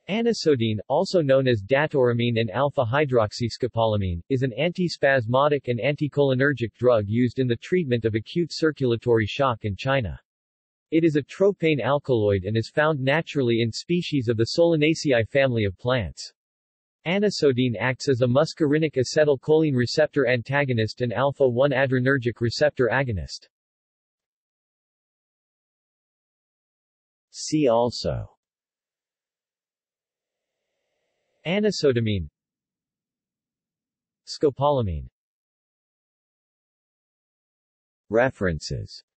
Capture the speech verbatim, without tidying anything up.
Anisodine, also known as datoramine and alpha-hydroxyscopolamine, is an antispasmodic and anticholinergic drug used in the treatment of acute circulatory shock in China. It is a tropane alkaloid and is found naturally in species of the Solanaceae family of plants. Anisodine acts as a muscarinic acetylcholine receptor antagonist and alpha one adrenergic receptor agonist. See also: anisodamine, scopolamine. References